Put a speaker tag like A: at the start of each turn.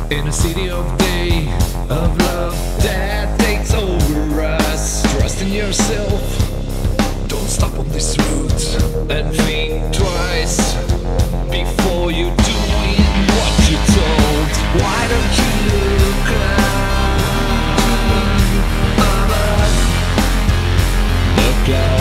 A: In a city of day, of love that takes over us. Trust in yourself, don't stop on this route, and think twice before you doing what you're told. Why don't you look up above? Look up.